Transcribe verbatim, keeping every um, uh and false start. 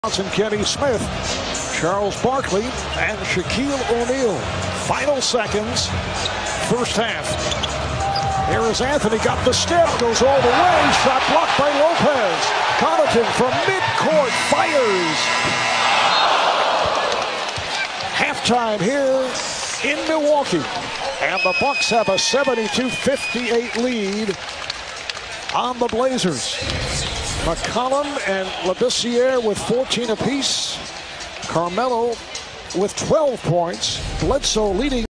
Johnson, Kenny Smith, Charles Barkley, and Shaquille O'Neal. Final seconds, first half. Here is Anthony, got the step, goes all the way, shot blocked by Lopez. Connaughton from midcourt fires. Halftime here in Milwaukee, and the Bucks have a seventy-two fifty-eight lead on the Blazers. McCollum and Labissiere with fourteen apiece. Carmelo with twelve points. Bledsoe leading.